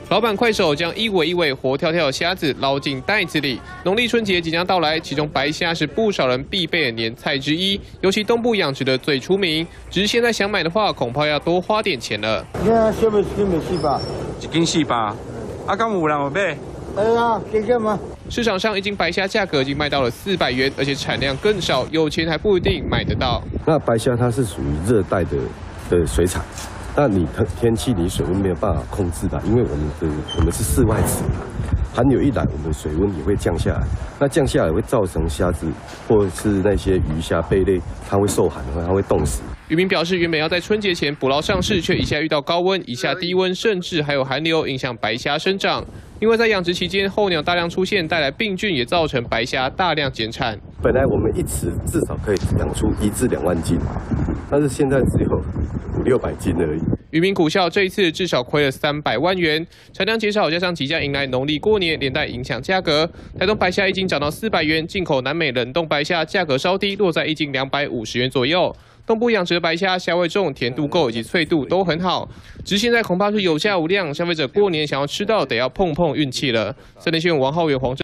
老板快手将一尾一尾活跳跳的虾子捞进袋子里。农历春节即将到来，其中白虾是不少人必备的年菜之一，尤其东部养殖的最出名。只是现在想买的话，恐怕要多花点钱了。 现在小妹斤没400， 一斤400，啊，敢有人有买？ 谢谢吗？ 市场上一斤白虾价格已经卖到了400元，而且产量更少，有钱还不一定买得到。 那白虾它是属于热带的水产。 那你天气你水温没有办法控制的，因为我们是室外池，寒流一来，我们水温也会降下来。那降下来会造成虾子或者是那些鱼虾贝类，它会受寒，它会冻死。 渔民表示，原本要在春节前捕捞上市，却一下遇到高温，一下低温，甚至还有寒流，影响白虾生长。另外，在养殖期间，候鸟大量出现，带来病菌，也造成白虾大量减产。 本来我们一池至少可以养出1至2万斤，但是现在只有500-600斤而已。 渔民苦笑，这一次至少亏了300万元，产量减少，加上即将迎来农历过年，连带影响价格。台东白虾一斤涨到400元，进口南美冷冻白虾价格稍低，落在一斤250元左右。东部养殖的白虾虾味重、甜度够以及脆度都很好，只是现在恐怕是有价无量，消费者过年想要吃到得要碰碰运气了。3立新闻王浩源、黄